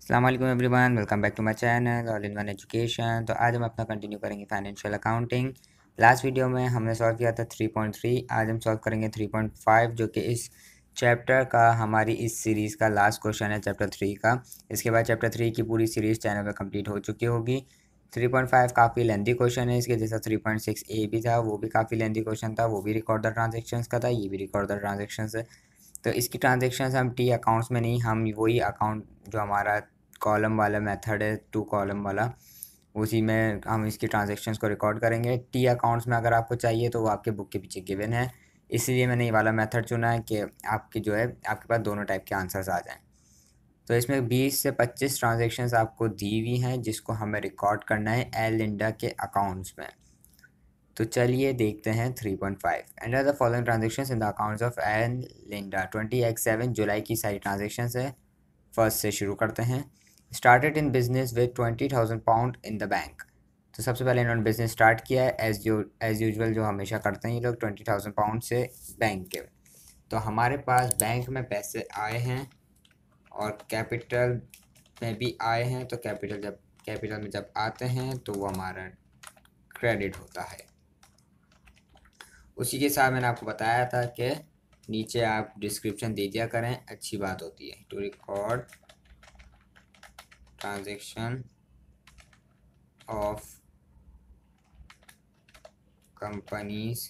अस्सलाम वालेकुम everyone, welcome back to my channel all in one education. तो आज हम अपना कंटिन्यू करेंगे फाइनेंशियल अकाउंटिंग। लास्ट वीडियो में हमने सॉल्व किया था 3.3। आज हम सॉल्व करेंगे 3.5 जो कि इस चैप्टर का हमारी इस सीरीज़ का लास्ट क्वेश्चन है चैप्टर 3 का। इसके बाद चैप्टर 3 की पूरी सीरीज़ चैनल पर कंप्लीट हो चुकी होगी। 3.5 काफ़ी लेंदी क्वेश्चन है, इसके जैसा 3.6 ए भी था, वो भी काफ़ी लेंदी क्वेश्चन था, वो भी रिकॉर्ड द ट्रांजेक्शन्स का था, ये भी रिकॉर्ड द ट्रांजेक्शन्स है। तो इसकी ट्रांजेक्शन्स हम टी अकाउंट्स में नहीं, हम वही अकाउंट जो हमारा कॉलम वाला मेथड है, 2 कॉलम वाला, उसी में हम इसकी ट्रांजेक्शन्स को रिकॉर्ड करेंगे। टी अकाउंट्स में अगर आपको चाहिए तो वो आपके बुक के पीछे गिवन है, इसलिए मैंने ये वाला मेथड चुना है कि आपकी जो है आपके पास दोनों टाइप के आंसर्स आ जाएँ। तो इसमें 20 से 25 ट्रांजेक्शन्स आपको दी हुई हैं जिसको हमें रिकॉर्ड करना है एल लिंडा के अकाउंट्स में। तो चलिए देखते हैं 3.5। Enter the following transactions in the accounts of L Linda. 20x7 जुलाई की सारी ट्रांजेक्शन्स है। फर्स्ट से शुरू करते हैं। Started in business with 20,000 pound in the bank. तो सबसे पहले इन्होंने बिजनेस स्टार्ट किया है एज यूजुअल जो हमेशा करते हैं ये लोग, 20,000 पाउंड से बैंक के। तो हमारे पास बैंक में पैसे आए हैं और कैपिटल में भी आए हैं। तो कैपिटल में जब आते हैं तो वो हमारा क्रेडिट होता है। उसी के साथ मैंने आपको बताया था कि नीचे आप डिस्क्रिप्शन दे दिया करें, अच्छी बात होती है। To record transaction of companies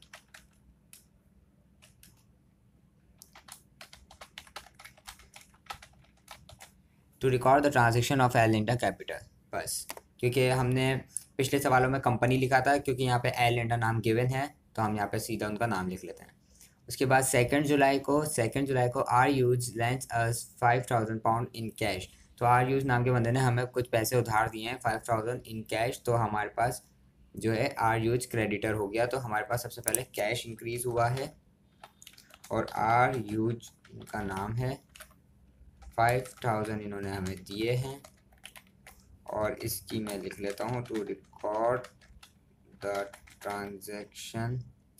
to record the transaction of L Linda capital, बस। क्योंकि हमने पिछले सवालों में कंपनी लिखा था, क्योंकि यहाँ पे एल लिंडा नाम गिवन है तो हम यहाँ पे सीधा उनका नाम लिख लेते हैं। उसके बाद 2 जुलाई को आर यूज lends us 5,000 pound in cash. तो आर यूज नाम के बंदे ने हमें कुछ पैसे उधार दिए हैं 5,000 इन कैश। तो हमारे पास जो है आर यूज क्रेडिटर हो गया। तो हमारे पास सबसे पहले कैश इंक्रीज हुआ है और आर यूज का नाम है, 5,000 इन्होंने हमें दिए हैं और इसकी मैं लिख लेता हूँ to record the transaction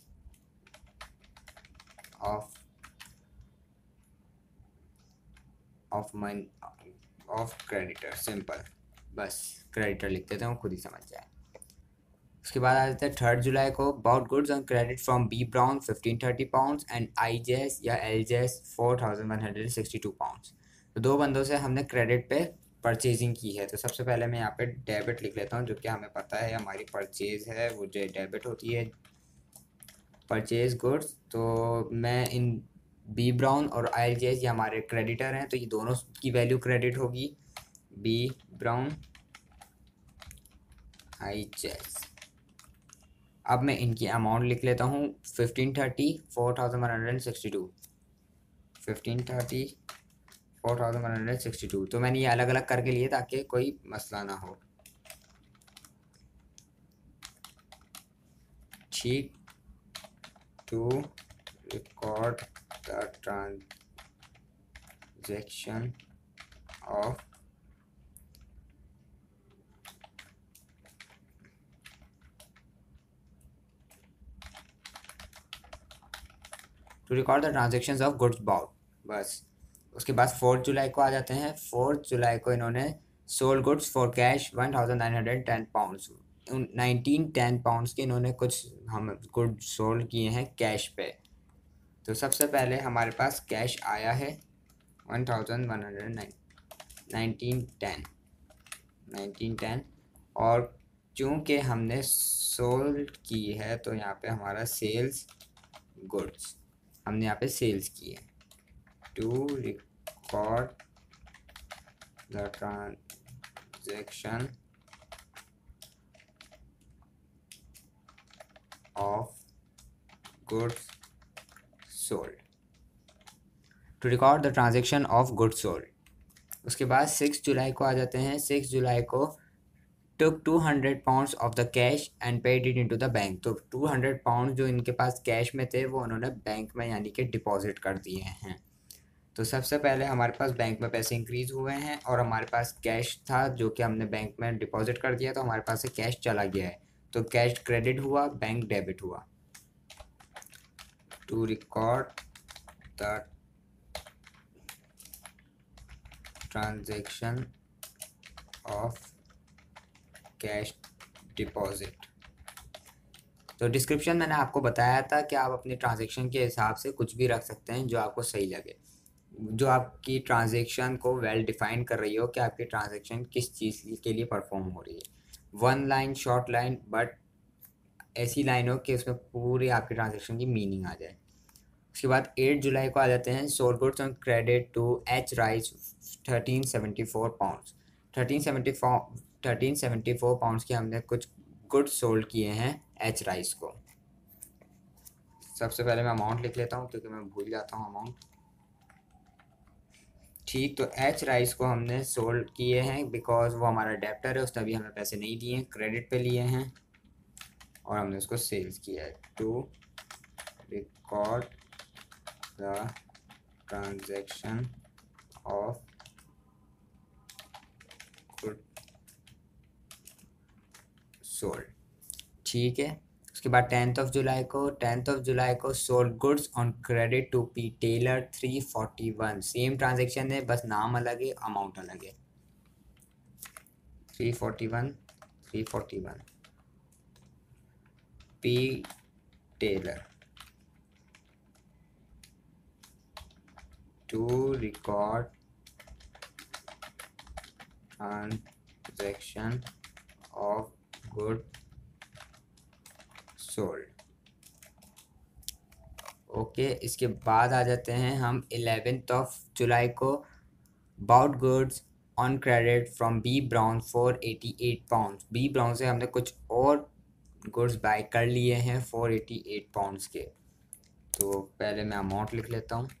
of creditor, simple, बस क्रेडिटर लिख देता हूँ, खुद ही समझ जाए। उसके बाद आ जाता है 3 जुलाई को, bought goods on credit from B Brown 1530 pounds and I Jess या एल जेस 4,162 पाउंड्स। तो दो बंदों से हमने क्रेडिट पे परचेजिंग की है। तो सबसे पहले मैं यहाँ पे डेबिट लिख लेता हूँ, जो कि हमें पता है हमारी परचेज है वो जो डेबिट होती है, परचेज गुड्स। तो मैं इन बी ब्राउन और आई जेस ये हमारे क्रेडिटर हैं, तो ये दोनों की वैल्यू क्रेडिट होगी, बी ब्राउन आई जेस। अब मैं इनकी अमाउंट लिख लेता हूँ 1530 4,162, 1530 4,162। तो मैंने ये अलग अलग करके लिए ताकि कोई मसला ना हो, ठीक। To record the transaction of to record the transactions of goods bought, बस। उसके बाद 4 जुलाई को आ जाते हैं। 4 जुलाई को इन्होंने sold goods for cash 1,910 pounds, 1910 pounds के इन्होंने कुछ हम गुड सोल्ड किए हैं कैश पे। तो सबसे पहले हमारे पास कैश आया है 1910 और चूँकि हमने सोल्ड की है तो यहाँ पे हमारा सेल्स गुड्स, हमने यहाँ पे सेल्स की है। To record the transaction of goods sold, to record the transaction of goods sold. उसके बाद 6 जुलाई को आ जाते हैं। 6 जुलाई को took 200 pounds of the cash and paid it into the bank. तो 200 पाउंड जो इनके पास कैश में थे वो उन्होंने बैंक में यानी कि डिपॉजिट कर दिए हैं। तो सबसे पहले हमारे पास बैंक में पैसे इंक्रीज हुए हैं और हमारे पास कैश था जो कि हमने बैंक में डिपॉजिट कर दिया, तो हमारे पास से कैश चला गया है। तो कैश क्रेडिट हुआ, बैंक डेबिट हुआ। To record the transaction of cash deposit. तो डिस्क्रिप्शन मैंने आपको बताया था कि आप अपनी ट्रांजैक्शन के हिसाब से कुछ भी रख सकते हैं जो आपको सही लगे, जो आपकी ट्रांजैक्शन को वेल डिफाइन कर रही हो कि आपकी ट्रांजैक्शन किस चीज़ के लिए परफॉर्म हो रही है। One line, short line, but ऐसी लाइन हो कि उसमें पूरी आपकी ट्रांजैक्शन की मीनिंग आ जाए। उसके बाद 8 जुलाई को आ जाते हैं sold goods on credit to H Rice 1374 pounds. 1374 pounds के हमने कुछ गुड्स सोल्ड किए हैं एच राइस को। सबसे पहले मैं अमाउंट लिख लेता हूँ क्योंकि मैं भूल जाता हूँ अमाउंट। ठीक, तो एच राइस को हमने सोल्ड किए हैं बिकॉज वो हमारा डेप्टर है, उसने अभी हमें पैसे नहीं दिए हैं, क्रेडिट पे लिए हैं और हमने उसको सेल्स किया है। To record the transaction of good sold. ठीक है, उसके बाद 10th ऑफ जुलाई को sold goods on credit to P Taylor 341। Same transaction है, बस नाम अलग है, अमाउंट अलग है। 341 P Taylor to record transaction of good sold. Okay, इसके बाद आ जाते हैं हम 11th ऑफ जुलाई को bought goods on credit from B Brown 488 pounds. B Brown से हमने कुछ और गुड्स बाय कर लिए हैं 488 पाउंड्स के। तो पहले मैं अमाउंट लिख लेता हूँ।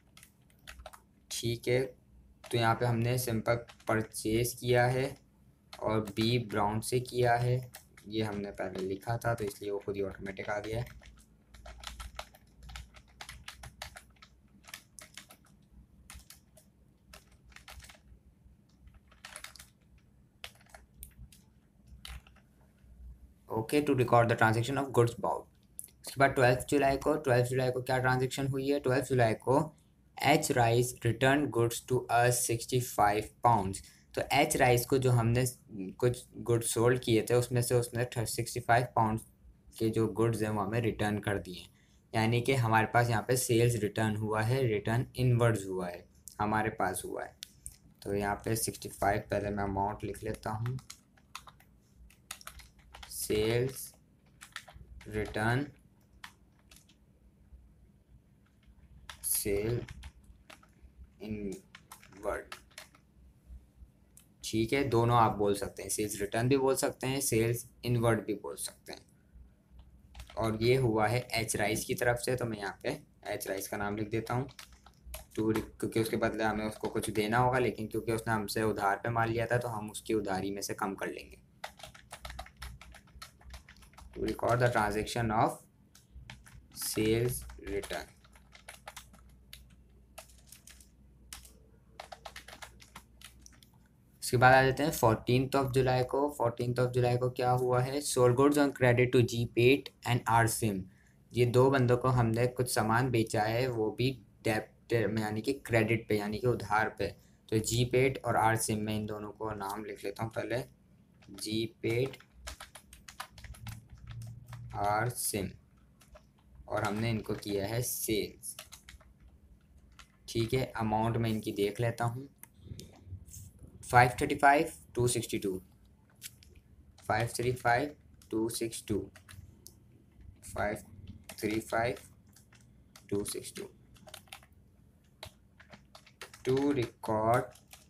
ठीक है, तो यहाँ पे हमने सिंपल परचेज किया है और बी ब्राउन से किया है, ये हमने पहले लिखा था तो इसलिए वो खुद ही ऑटोमेटिक आ गया है। Okay, to record the transaction of goods bought. उसके बाद 12 जुलाई को क्या ट्रांजैक्शन हुई है? 12 जुलाई को H Rice return goods to us 65 pounds. तो एच राइस को जो हमने कुछ गुड्स सोल्ड किए थे उसमें से उसने 65 पाउंड के जो गुड्स हैं वो हमें रिटर्न कर दिए। यानी कि हमारे पास यहाँ पे सेल्स रिटर्न हुआ है, रिटर्न इनवर्ड्स हुआ है, हमारे पास हुआ है। तो यहाँ पे 65, पहले मैं अमाउंट लिख लेता हूँ। Sales return sale inward. ठीक है, दोनों आप बोल सकते हैं, सेल्स रिटर्न भी बोल सकते हैं, सेल्स इनवर्ड भी बोल सकते हैं। और ये हुआ है एच राइस की तरफ से, तो मैं यहाँ पे एच राइस का नाम लिख देता हूँ। क्योंकि उसके बदले हमें उसको कुछ देना होगा, लेकिन क्योंकि उसने हमसे उधार पे माल लिया था तो हम उसकी उधारी में से कम कर लेंगे। To record the transaction of sales return. उसके बाद आ जाते हैं 14th ऑफ जुलाई को। 14th ऑफ जुलाई को क्या हुआ है? Sold goods on credit to G Pate and R Sim. ये दो बंदों को हमने कुछ सामान बेचा है, वो भी डेब्ट में यानी कि क्रेडिट पे यानी कि उधार पे। तो जी पेट और आर सिम में इन दोनों को नाम लिख लेता हूँ पहले। जी पेट आर सिम, और हमने इनको किया है सेल्स। ठीक है, अमाउंट में इनकी देख लेता हूँ। 535 262 535 262 535 262। To record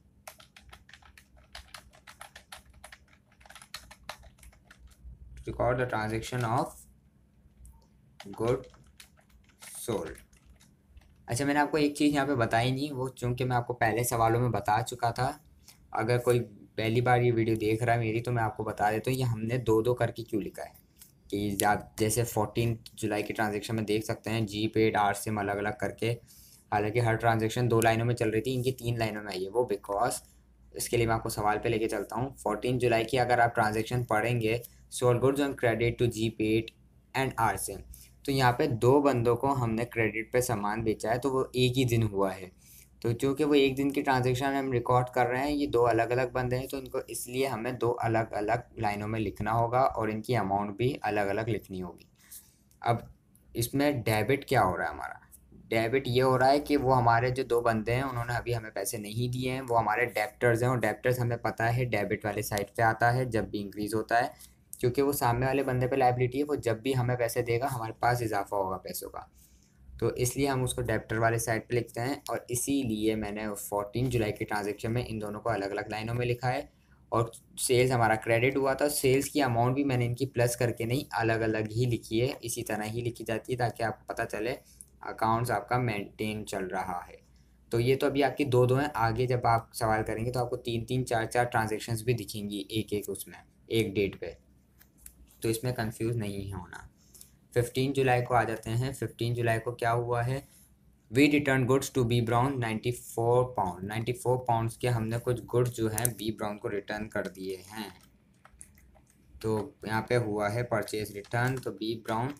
the transaction of good sold. अच्छा, मैंने आपको एक चीज़ यहाँ पे बताई नहीं, वो चूँकि मैं आपको पहले सवालों में बता चुका था। अगर कोई पहली बार ये वीडियो देख रहा है मेरी, तो मैं आपको बता देता हूँ ये हमने दो दो करके क्यों लिखा है। कि जैसे 14 जुलाई के ट्रांजैक्शन में देख सकते हैं जी पेड आर सिम अलग अलग करके, हालांकि हर ट्रांजैक्शन 2 लाइनों में चल रही थी, इनकी 3 लाइनों में आई है। वो बिकॉज इसके लिए मैं आपको सवाल पे लेके चलता हूँ। 14 जुलाई की अगर आप ट्रांजैक्शन पढ़ेंगे, sold goods on credit to G Pate and R Sim, तो यहाँ पे दो बंदों को हमने क्रेडिट पे सामान बेचा है, तो वो एक ही दिन हुआ है। तो चूँकि वो एक दिन की ट्रांजेक्शन हम रिकॉर्ड कर रहे हैं, ये दो अलग अलग बंदे हैं, तो इनको इसलिए हमें दो अलग अलग लाइनों में लिखना होगा और इनकी अमाउंट भी अलग अलग लिखनी होगी। अब इसमें डेबिट क्या हो रहा है हमारा? डेबिट ये हो रहा है कि वो हमारे जो दो बंदे हैं उन्होंने अभी हमें पैसे नहीं दिए हैं, वो हमारे डेब्टर्स हैं, और डेब्टर्स हमें पता है डेबिट वाले साइड पे आता है जब भी इंक्रीज़ होता है, क्योंकि वो सामने वाले बंदे पे लायबिलिटी है, वो जब भी हमें पैसे देगा हमारे पास इजाफा होगा पैसों का, तो इसलिए हम उसको डेब्टर वाले साइड पे लिखते हैं। और इसीलिए मैंने 14 जुलाई के ट्रांजेक्शन में इन दोनों को अलग अलग लाइनों में लिखा है। और सेल्स हमारा क्रेडिट हुआ था, सेल्स की अमाउंट भी मैंने इनकी प्लस करके नहीं, अलग अलग ही लिखी है, इसी तरह ही लिखी जाती है ताकि आपको पता चले अकाउंट्स आपका मेंटेन चल रहा है। तो ये तो अभी आपकी दो दो हैं, आगे जब आप सवाल करेंगे तो आपको तीन तीन चार चार ट्रांजेक्शन्स भी दिखेंगी एक एक उसमें, एक डेट पे, तो इसमें कंफ्यूज नहीं होना। 15 जुलाई को आ जाते हैं। 15 जुलाई को क्या हुआ है? We return goods to B Brown 94 pound. 94 pounds के हमने कुछ गुड्स जो हैं बी ब्राउन को रिटर्न कर दिए हैं। तो यहाँ पे हुआ है परचेज रिटर्न, तो B Brown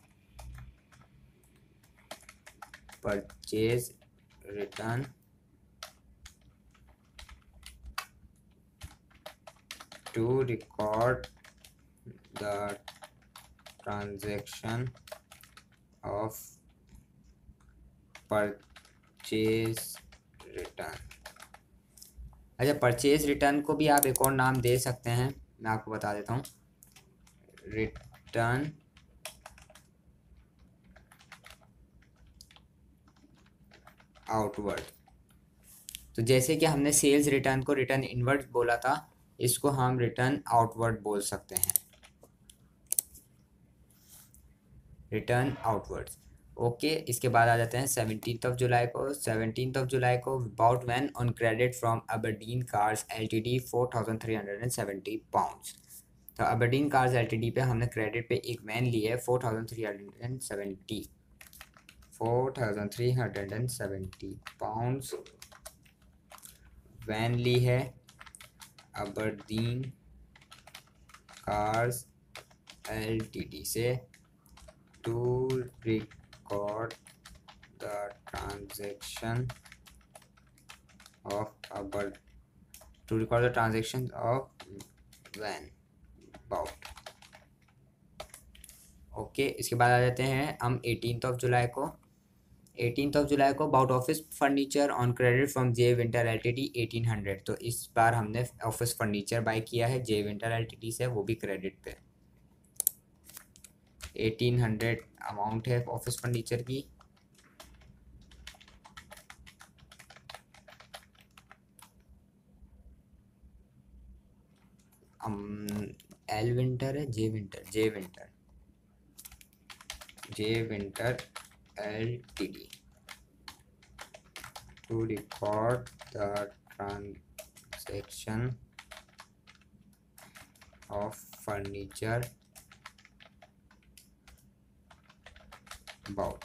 purchase return to record the transaction of purchase return. अच्छा, परचेज रिटर्न को भी आप एक और नाम दे सकते हैं, मैं आपको बता देता हूँ, रिटर्न आउटवर्ड। तो जैसे कि हमने सेल्स रिटर्न को रिटर्न इनवर्ड बोला था, इसको हम रिटर्न आउटवर्ड बोल सकते हैं, रिटर्न आउटवर्ड्स। ओके, इसके बाद आ जाते हैं 17 जुलाई को। 17 जुलाई को about van on credit from Aberdeen Cars LTD 4370 pounds. तो अबरडीन कार्स एलटीडी पे हमने क्रेडिट पे एक वैन ली है 4370 पाउंड्स वैन ली है अबरदीन कार्स एलटीडी से to record the transaction of van bought. Okay, इसके बाद आ जाते हैं हम 18 जुलाई को। 18 जुलाई को about office furniture on credit from J Winter LTD 1800। तो इस बार हमने ऑफिस फर्नीचर बाय किया है जे विंटर एलटीडी से, वो भी क्रेडिट पे। 1800 अमाउंट है ऑफिस फर्नीचर की। एल विंटर है, J Winter LTD to record the transaction of furniture about.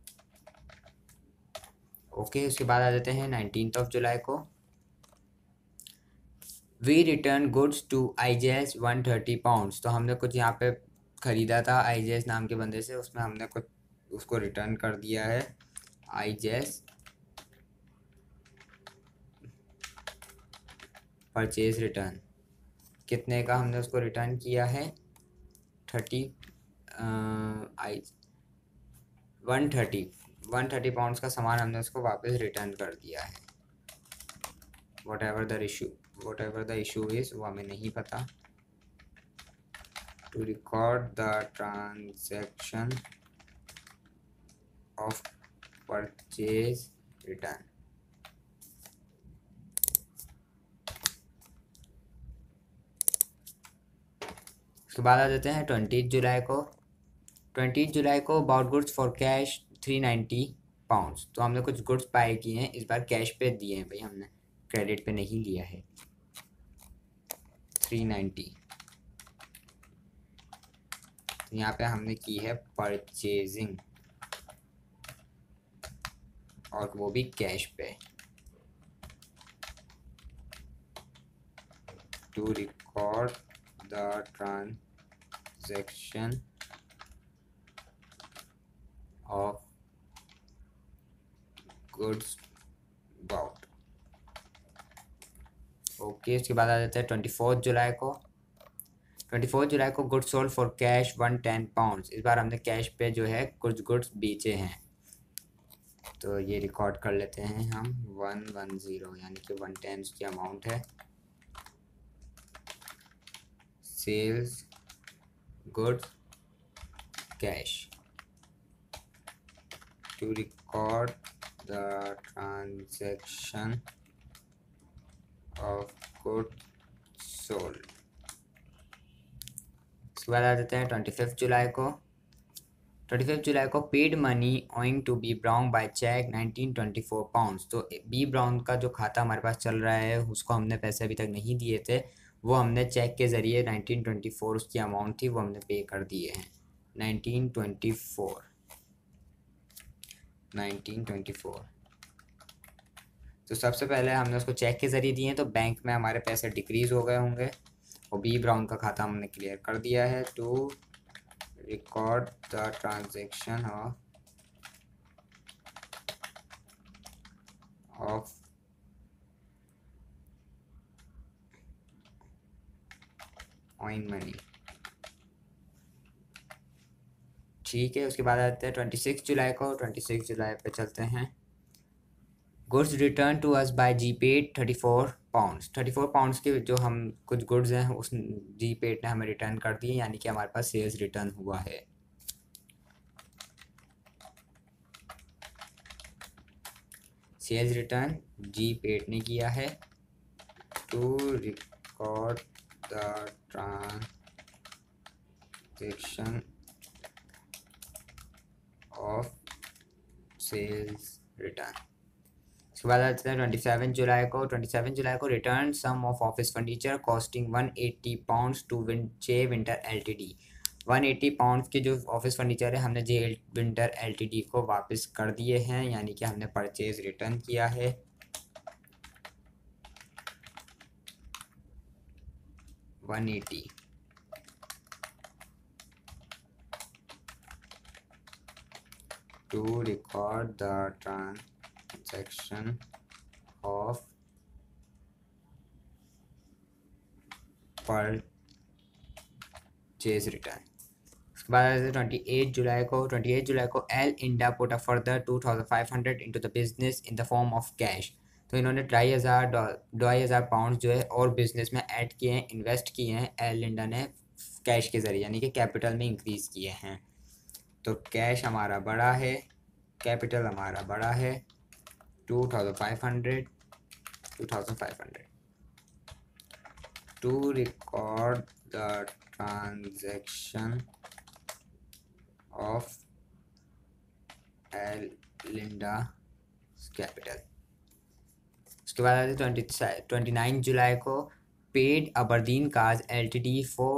Okay, उसके बाद आ जाते हैं 19 जुलाई को। We return goods to I Jess 130 pounds. तो हमने कुछ यहाँ पे ख़रीदा था आईजेएस नाम के बंदे से, उसमें हमने कुछ उसको रिटर्न कर दिया है। आईजेएस परचेज रिटर्न, कितने का हमने उसको रिटर्न किया है? 130 पाउंड्स का सामान हमने उसको वापस रिटर्न कर दिया है। Whatever the issue is, वो हमें नहीं पता। To record the transaction of purchase return. उसके बाद आ जाते हैं 20 जुलाई को। 20 जुलाई को about goods for cash 390 pounds. तो हमने कुछ गुड्स बाय किए हैं, इस बार कैश पे दिए हैं भाई, हमने क्रेडिट पे नहीं लिया है। 390, तो यहाँ पे हमने की है परचेजिंग, और वो भी कैश पे। To record the transaction of goods bought. Okay, उसके बाद आ जाता है 24 जुलाई को goods sold for cash 110 pound. इस बार हमने कैश पे जो है कुछ गुड्स बेचे हैं, तो ये रिकॉर्ड कर लेते हैं हम 110, यानी कि 110 उसकी अमाउंट है। Sales goods cash to record the transaction of goods sold. उसके बाद आ जाते हैं 25 जुलाई को paid money owing to B Brown by cheque 1924 pounds. तो बी ब्राउन का जो खाता हमारे पास चल रहा है उसको हमने पैसे अभी तक नहीं दिए थे, वो हमने चेक के ज़रिए 1924 उसकी अमाउंट थी वो हमने पे कर दिए हैं। 1924 तो सबसे पहले हमने उसको चेक के ज़रिए दिए हैं, तो बैंक में हमारे पैसे डिक्रीज़ हो गए होंगे और बी ब्राउन का खाता हमने क्लियर कर दिया है। To record the transaction of owing money. ठीक है, उसके बाद आते हैं 26 जुलाई पे चलते हैं। Goods return to us by G Pate 34 pounds के जो हम कुछ गुड्स हैं उस जी पेड ने हमें रिटर्न कर दिए, यानी कि हमारे पास सेल्स रिटर्न हुआ है। सेल्स रिटर्न जी पेड ने किया है। To record the transaction of sales return. उसके बाद आते हैं 27 जुलाई को return some of office furniture costing 180 pounds to J Winter LTD. 180 pounds के जो ऑफिस फर्नीचर है हमने जे विंटर एलटीडी को वापस कर दिए हैं, यानी कि हमने परचेज रिटर्न किया है। $180 to record the transaction of purchase return। उसके बाद 28 जुलाई को L Linda put a further 2500 into the business in the form of cash. तो इन्होंने 2500 पाउंड जो है और बिजनेस में ऐड किए हैं, इन्वेस्ट किए हैं एल इंडा ने कैश के ज़रिए, यानी कि कैपिटल में इंक्रीज़ किए हैं। तो कैश हमारा बड़ा है, कैपिटल हमारा बड़ा है 2500 to record the transaction of L Linda capital. उसके बाद आते 29 जुलाई को paid Aberdeen Cars LTD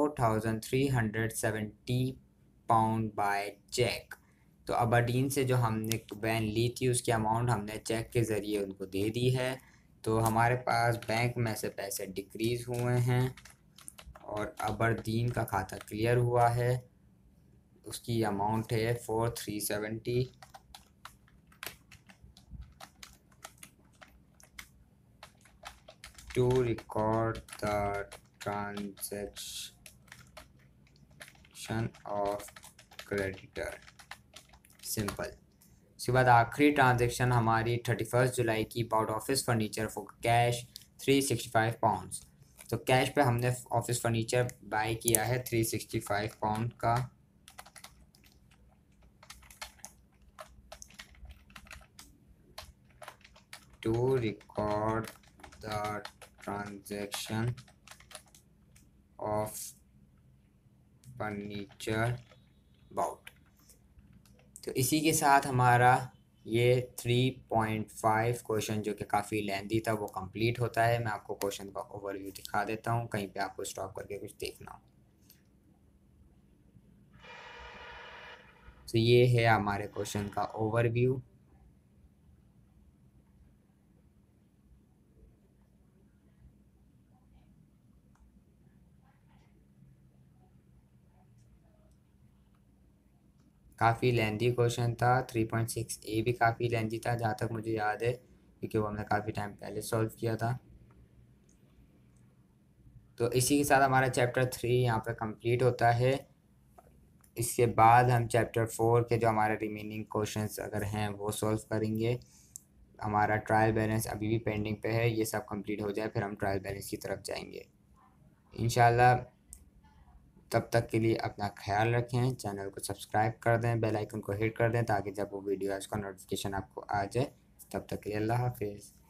4370 pound by cheque. तो अबरदीन से जो हमने वैन ली थी उसकी अमाउंट हमने चेक के ज़रिए उनको दे दी है। तो हमारे पास बैंक में से पैसे डिक्रीज़ हुए हैं और अबरदीन का खाता क्लियर हुआ है, उसकी अमाउंट है 4370। To record the transaction of creditor. Simple. उसके बाद आखिरी ट्रांजैक्शन हमारी 31 जुलाई की bought office furniture for cash 365 pounds. तो कैश पे हमने ऑफिस फर्नीचर बाय किया है 365 पाउंड का। To record the transaction of furniture bought. तो इसी के साथ हमारा ये 3.5 क्वेश्चन जो कि काफ़ी लेंदी था वो कंप्लीट होता है। मैं आपको क्वेश्चन का ओवरव्यू दिखा देता हूँ, कहीं पे आपको स्टॉप करके कुछ देखना हो। तो ये है हमारे क्वेश्चन का ओवरव्यू। काफ़ी लेंदी क्वेश्चन था। 3.6 भी काफ़ी लेंदी था जहाँ तक मुझे याद है, क्योंकि वो हमने काफ़ी टाइम पहले सॉल्व किया था। तो इसी के साथ हमारा चैप्टर 3 यहाँ पे कंप्लीट होता है। इसके बाद हम चैप्टर 4 के जो हमारे रिमेनिंग क्वेश्चंस अगर हैं वो सॉल्व करेंगे। हमारा ट्रायल बैलेंस अभी भी पेंडिंग पे है, ये सब कंप्लीट हो जाए फिर हम ट्रायल बैलेंस की तरफ जाएंगे इंशाल्लाह। तब तक के लिए अपना ख्याल रखें, चैनल को सब्सक्राइब कर दें, बेल आइकन को हिट कर दें ताकि जब वो वीडियो है उसका नोटिफिकेशन आपको आ जाए। तब तक के लिए अल्लाह हाफिज़।